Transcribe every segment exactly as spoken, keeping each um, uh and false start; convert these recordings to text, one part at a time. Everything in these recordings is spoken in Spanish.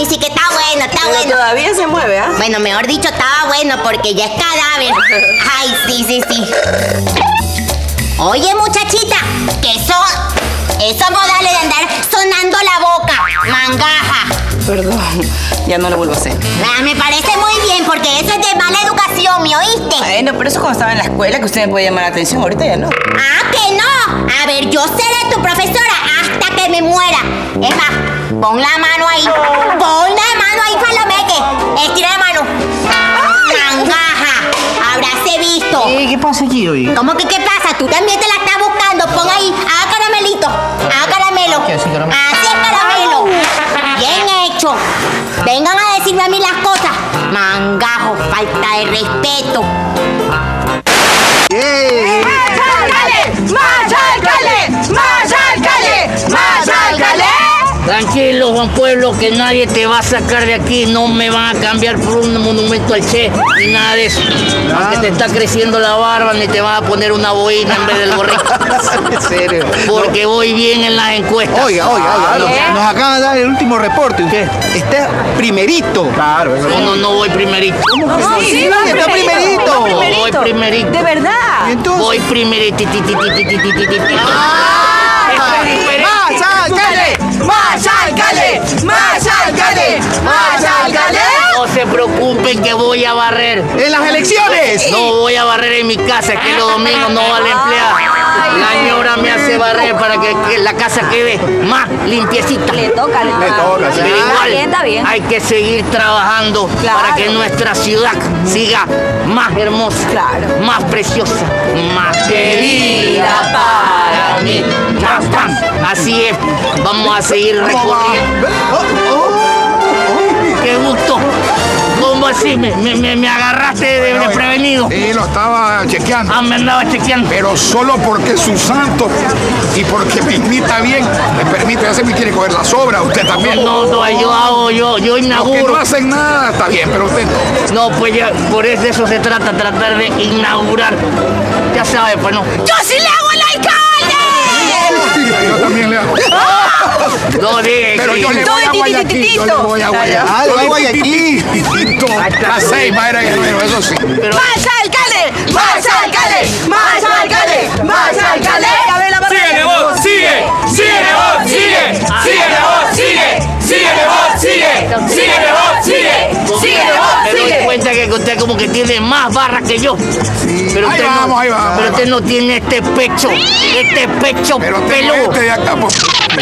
sí, sí, que está bueno, está Pero bueno. todavía se mueve, ¿ah? ¿eh? Bueno, mejor dicho, estaba bueno porque ya es cadáver. Ay, sí, sí, sí. Oye, muchachita, que eso... Esos modales de andar sonando la boca, mangaja. Perdón, ya no lo vuelvo a hacer. Ah, me parece muy bien porque eso es de mala educación, ¿me oíste? Bueno, pero eso cuando estaba en la escuela que usted me puede llamar la atención, ahorita ya no. Ah, que no. A ver, yo seré tu profesora hasta que me muera. Es más, pon la mano ahí. Pon la mano ahí, Palomeque. Estira la mano. Mangaja, habráse visto. Eh, ¿Qué pasa aquí hoy? ¿Cómo que qué pasa? Tú también te la estás buscando. Pon ahí, haga caramelito. Haga caramelo. ¿Qué hace caramelo? Así es caramelo. Bien hecho. Vengan a decirme a mí las cosas. Mangajo, falta de respeto. ¡Eh! ¡Más alcalde! ¡Más alcalde! ¡Más alcalde! ¡Más alcalde! Tranquilo, Juan Pueblo, que nadie te va a sacar de aquí. No me van a cambiar por un monumento al Che, ni nada de eso. Aunque te está creciendo la barba, ni te van a poner una boina en vez del gorrito. ¿En serio? Porque voy bien en las encuestas. Oiga, oiga, oiga. Nos, ¿Qué? nos acaba de dar el último reporte. ¿Qué? Está primerito. Claro, No, no, no voy primerito. No, sí, sí, está va primerito. va Voy primerito. ¿De verdad? ¿Y entonces? Voy primerito. ¡Más alcalde! ¡Más alcalde! ¡Más alcalde! ¡Más alcalde! No se preocupen que voy a barrer. ¡En las elecciones! No voy a barrer en mi casa, que los domingos no va la empleada. La señora me hace barrer para que, que la casa quede más limpiecita. Le toca, le toca. Le toca, sí. Pero Está igual bien, está bien. hay que seguir trabajando Claro. para que nuestra ciudad siga más hermosa, Claro. más preciosa, más querida para mí. Pam, pam. Así es, vamos a seguir recorriendo. Oh, oh, oh. ¡Qué gusto! ¿Cómo así? Me, me, me- me agarraste de, de prevenido. Sí, lo estaba chequeando. Ah, me andaba chequeando. Pero solo porque es su santo y porque me invita bien, me permite, ya se me quiere coger la sobra, usted también. No, no, yo hago, yo, yo Los que no inauguro. hacen nada está bien, pero usted no. No, pues ya, por eso, de eso se trata, tratar de inaugurar. Ya sabes, pues no. ¡Yo sí le hago al alcalde! Yo también le hago. No, dije Pero que- yo le voy a Guayaquil, yo le voy a Guayaquil. Ah, le voy a Guayaquil. La Ceiba era guerrero, eso sí. Pero, ¡Más alcalde! ¡Más alcalde! ¡Más alcalde! ¡Más alcalde! A ver la barra. ¡Sigue, vos! ¡Sigue! ¡Sigue, vos! ¡Sigue! ¡Sigue, vos! ¡Sigue! ¡Sigue, vos! ¡Sigue! ¡Sigue, vos! ¡Sigue! ¡Sigue, vos! me doy ¡Sigue! cuenta que usted como que tiene más barras que yo. Pero Ahí usted vamos, no, ahí vamos, pero ahí usted no tiene este pecho, este pecho Pero tengo peludo. este de acá, pues.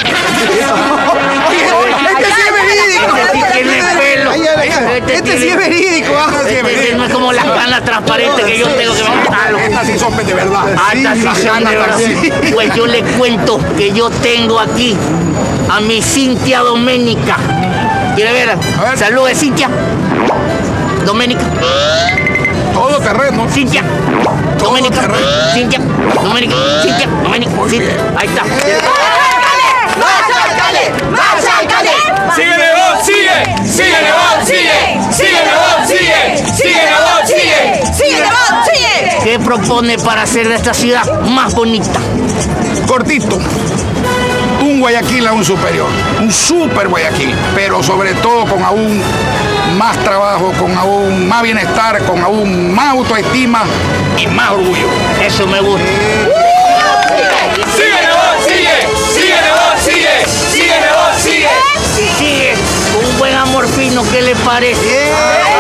Oye, este sí es verídico. Este sí tiene pelo. Ay, ay, ay. Este Este sí tiene- es verídico. ah. Este sí no es como las canas transparentes que yo tengo que me matarlo. Estas sí son de verdad. Hasta Sí, si las son de ganas verdad. también. Pues yo le cuento que yo tengo aquí a mi Cintia Doménica. ¿Quiere ver? ver. Saludos, Cintia. Doménica. Todo terreno. Cintia. Doménica. terreno. Cintia. Doménica. Cintia. Doménica. Muy Cintia. bien. Ahí está. ¡Más alcalde! ¡Más alcalde! ¡Sigue, vos! ¡Sigue! ¡Sigue, vos! ¡Sigue! ¡Sigue, vos! ¡Sigue! ¡Sigue, vos! ¡Sigue! ¡Sigue, vos! ¡Sigue! ¿Qué propone para hacer de esta ciudad más bonita? Cortito. Un Guayaquil a un superior. Un super Guayaquil. Pero sobre todo con aún más trabajo, con aún más bienestar, con aún más autoestima y más orgullo. Eso me gusta. ¡Sigue, vos! ¡Sigue! ¡Sigue, vos! ¡Sigue! ¡Sigue, vos! ¡Sigue! Sigue con un buen amor fino, ¿qué le parece?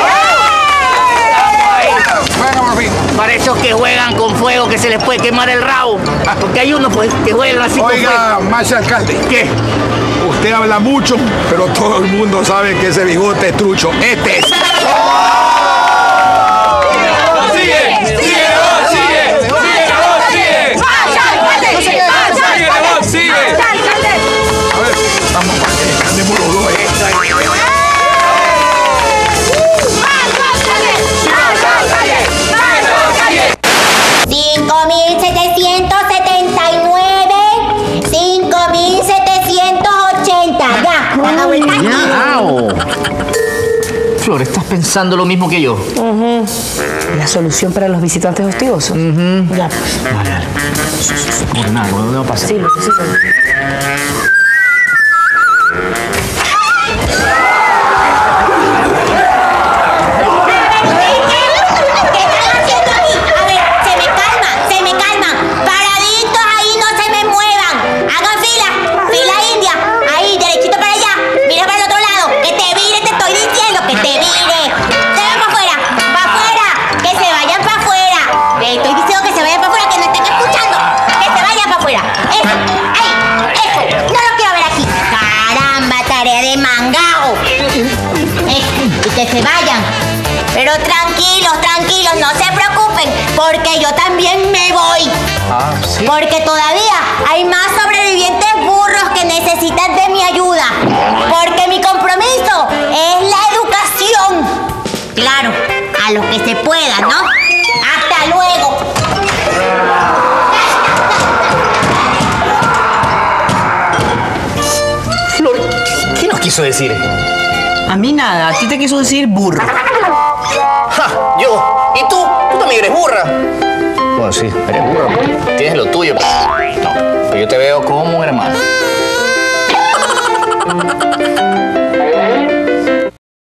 Venga, por fin. Para esos que juegan con fuego, que se les puede quemar el rabo. Porque hay unos pues, que juegan así con Oiga, más alcalde. fuego. ¿Qué? Usted habla mucho, pero todo el mundo sabe que ese bigote es trucho. Este es. ¡Sigue! ¡Sigue, vos! ¡Sigue! ¡Sigue, vos! ¡Sigue! ¡Más alcalde! ¡Más ¡Sigue, vos! ¡Sigue! alcalde! A ver, vamos para que andemos los dos. ¿eh? cinco mil setecientos setenta y nueve, cinco mil setecientos ochenta. Ya, una vuelta. Flor, ¿estás pensando lo mismo que yo? La solución para los visitantes hostigosos. Ya. Vale, vale. Por nada, no va a pasar. Sí, sí, sí. Tranquilos, tranquilos, no se preocupen, porque yo también me voy. Ah, sí. Porque todavía hay más sobrevivientes burros que necesitan de mi ayuda. Porque mi compromiso es la educación. Claro, a lo que se pueda, ¿no? Hasta luego. Flor, ¿qué nos quiso decir? A mí nada, a ti te quiso decir burro. ¡Ja! Yo. ¿Y tú? Tú también eres burra. Bueno, sí, eres burra. Tienes lo tuyo. No, pero yo te veo como un hermano.